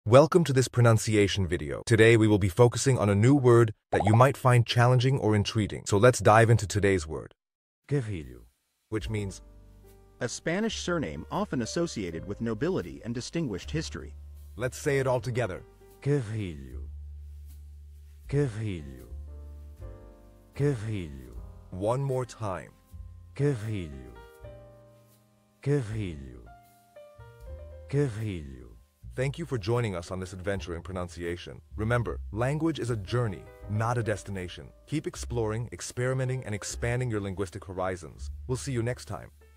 Welcome to this pronunciation video. Today we will be focusing on a new word that you might find challenging or intriguing. So let's dive into today's word, Carrillo. which means A Spanish surname often associated with nobility and distinguished history. let's say it all together. Carrillo. Carrillo. Carrillo. One more time. Carrillo. Carrillo. Carrillo. Thank you for joining us on this adventure in pronunciation. Remember, language is a journey, not a destination. Keep exploring, experimenting, and expanding your linguistic horizons. We'll see you next time.